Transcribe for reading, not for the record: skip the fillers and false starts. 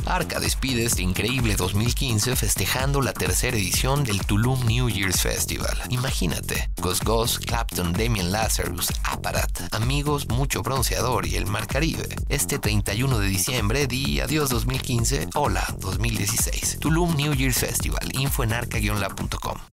Arca despide este increíble 2015 festejando la tercera edición del Tulum New Year's Festival. Imagínate, Gos Gos, Clapton, Damien Lazarus, Aparat, Amigos, Mucho Bronceador y el Mar Caribe. Este 31 de diciembre di adiós 2015, hola 2016. Tulum New Year's Festival, info en arca-lab.com.